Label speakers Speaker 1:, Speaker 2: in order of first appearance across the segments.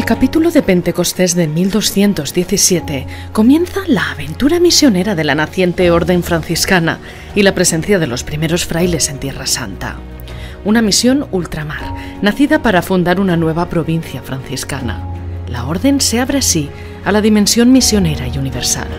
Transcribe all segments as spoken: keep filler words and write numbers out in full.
Speaker 1: capítulo de Pentecostés de mil doscientos diecisiete comienza la aventura misionera de la naciente orden franciscana y la presencia de los primeros frailes en Tierra Santa. Una misión ultramar, nacida para fundar una nueva provincia franciscana. La orden se abre así a la dimensión misionera y universal.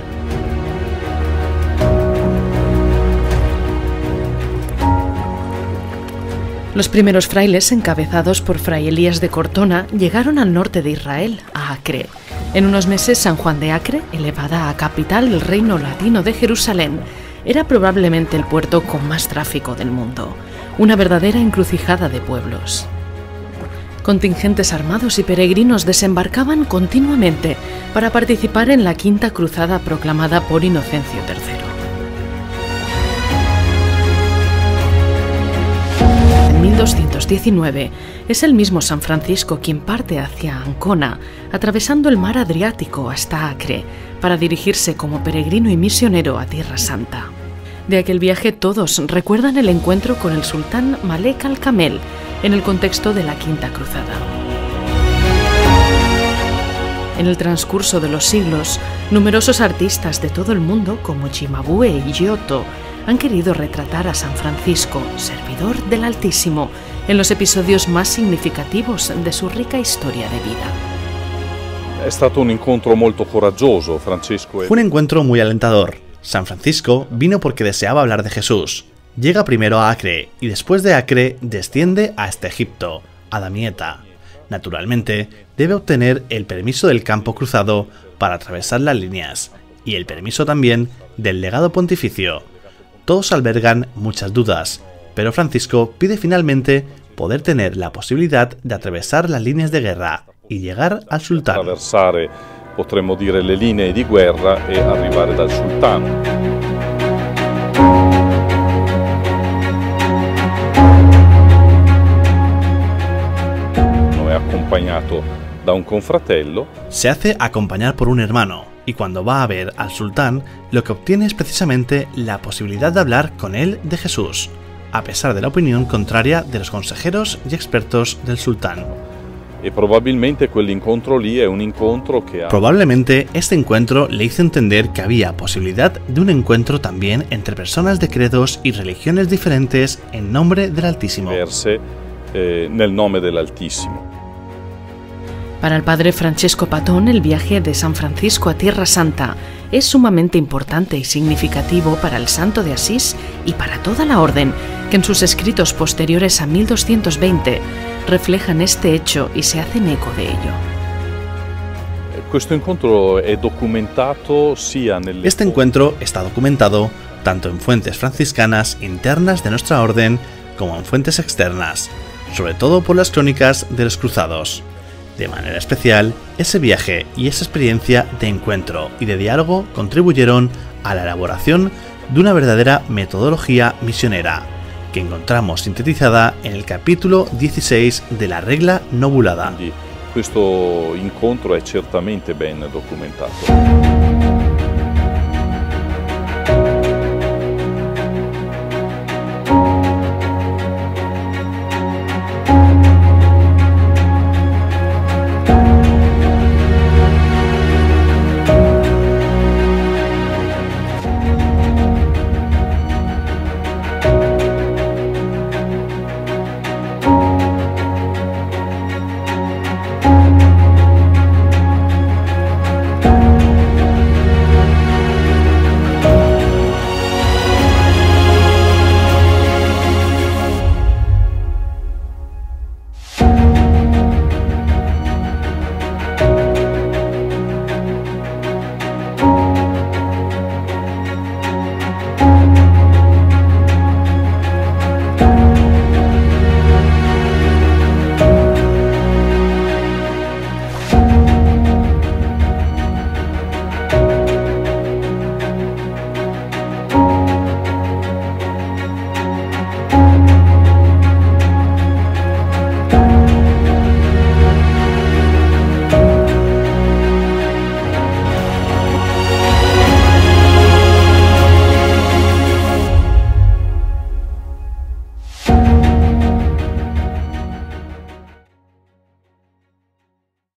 Speaker 1: Los primeros frailes, encabezados por Fray Elías de Cortona, llegaron al norte de Israel, a Acre. En unos meses, San Juan de Acre, elevada a capital del reino latino de Jerusalén, era probablemente el puerto con más tráfico del mundo, una verdadera encrucijada de pueblos. Contingentes armados y peregrinos desembarcaban continuamente para participar en la quinta cruzada proclamada por Inocencio tercero. En mil doscientos diecinueve es el mismo San Francisco quien parte hacia Ancona, atravesando el mar Adriático hasta Acre, para dirigirse como peregrino y misionero a Tierra Santa. De aquel viaje todos recuerdan el encuentro con el sultán Malek al-Kamel en el contexto de la Quinta Cruzada. En el transcurso de los siglos, numerosos artistas de todo el mundo, como Cimabue y Giotto, han querido retratar a San Francisco, servidor del Altísimo, en los episodios más significativos de su rica historia de vida.
Speaker 2: È stato un incontro molto coraggioso, Francesco.
Speaker 3: Fue un encuentro muy alentador. San Francisco vino porque deseaba hablar de Jesús. Llega primero a Acre y después de Acre desciende hasta Egipto, a Damieta. Naturalmente, debe obtener el permiso del campo cruzado para atravesar las líneas y el permiso también del legado pontificio. Todos albergan muchas dudas, pero Francisco pide finalmente poder tener la posibilidad de atravesar las líneas de guerra y llegar al sultán.
Speaker 2: Attraversare, potremmo dire, le linee di guerra e arrivare dal sultano. No è accompagnato da un confratello.
Speaker 3: Se hace acompañar por un hermano. Y cuando va a ver al sultán, lo que obtiene es precisamente la posibilidad de hablar con él de Jesús, a pesar de la opinión contraria de los consejeros y expertos del sultán.
Speaker 2: Y probablemente quell'incontro lì è un incontro che ha...
Speaker 3: Probablemente este encuentro le hizo entender que había posibilidad de un encuentro también entre personas de credos y religiones diferentes en nombre del Altísimo.
Speaker 2: Diverse, eh, nel nome dell'Altissimo.
Speaker 1: Para el padre Francesco Patón, el viaje de San Francisco a Tierra Santa es sumamente importante y significativo para el santo de Asís y para toda la orden, que en sus escritos posteriores a mil doscientos veinte reflejan este hecho y se hacen eco de ello.
Speaker 2: Questo incontro è documentato sia nelle...
Speaker 3: Este encuentro está documentado tanto en fuentes franciscanas internas de nuestra orden como en fuentes externas, sobre todo por las crónicas de los cruzados. De manera especial, ese viaje y esa experiencia de encuentro y de diálogo contribuyeron a la elaboración de una verdadera metodología misionera, que encontramos sintetizada en el capítulo dieciséis de la regla nobulada.
Speaker 2: Quindi questo incontro è certamente ben documentato.